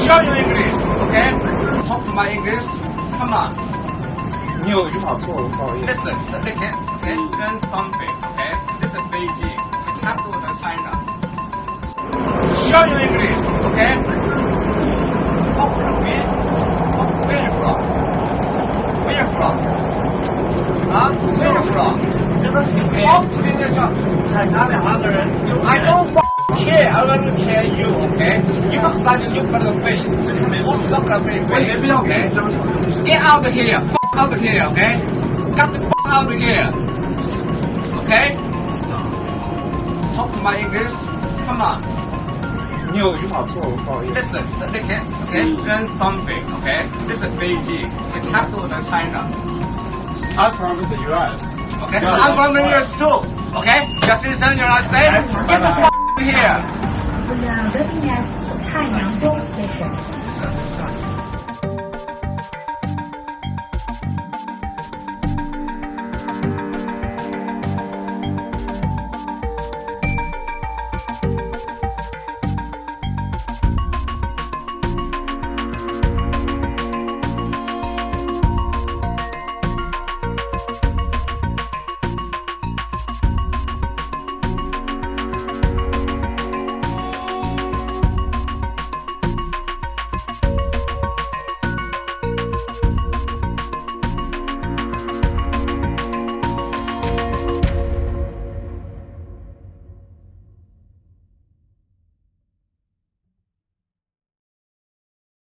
Show you English, okay? Talk to my English. Come on. 你有语法错误，不好意思。 Listen, they can learn something, okay? This is Beijing, the capital of China. Show you English, okay? Talk to me. Where you from? Where you from? Huh? Where you from? Talk to me, I don't care. I don't care you, okay? You look like you got a face. You look like a face, okay? Get out of here. Out of here, okay? Got the out of here. Okay? Talk to my English. Come on. 你有语法错误，不好意思。 Listen, they can learn something, okay? This is Beijing, the capital of China. I'm from the U.S. Okay? I'm from the US too. Okay? You're citizen, United States? Get the here. 我想的今年太阳中北